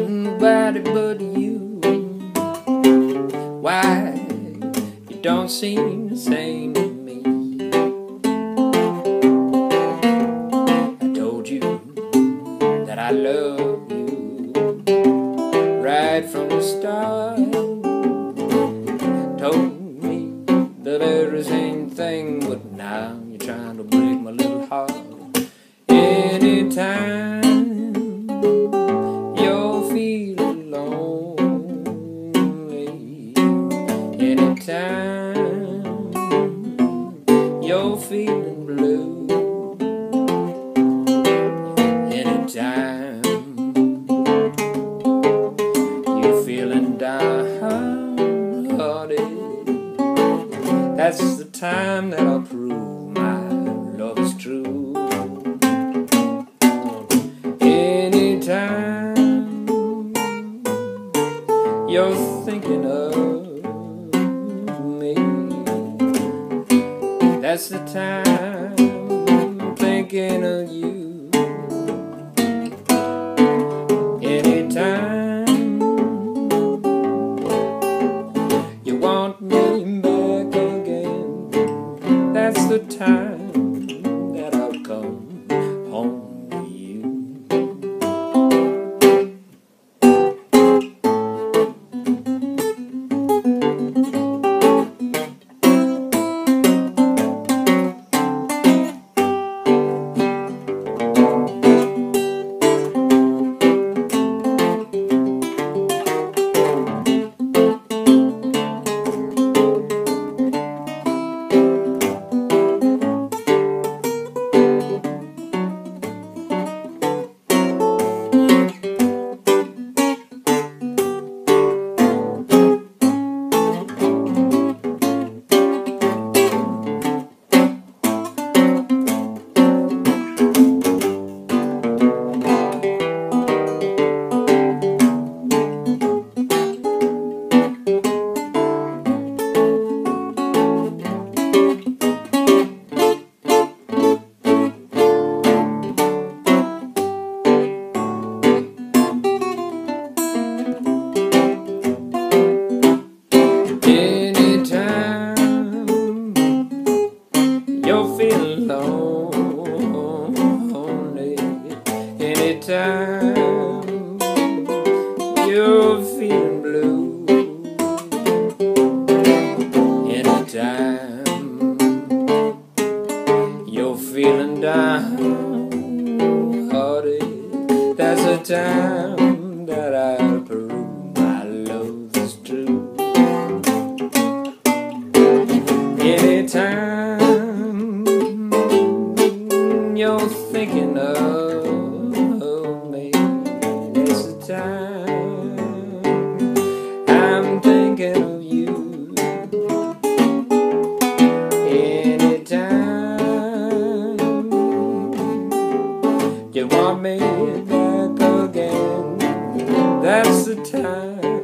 nobody but you. Why you don't seem the same to me? I told you that I love you right from the start. Told me the very same thing, but now you're trying to break my little heart. Anytime you're feeling lonely, anytime you're feeling blue, anytime you're feeling downhearted, that's the time that I'll prove my love is true. Anytime you're thinking of me, that's the time I'm thinking of you. Anytime you want me back again, that's the time that I'll come home. You're feeling lonely, anytime you're feeling blue, anytime you're feeling downhearted, that's the time that I prove my love is true. Anytime you're thinking of me, it's the time I'm thinking of you. Anytime you want me back again, that's the time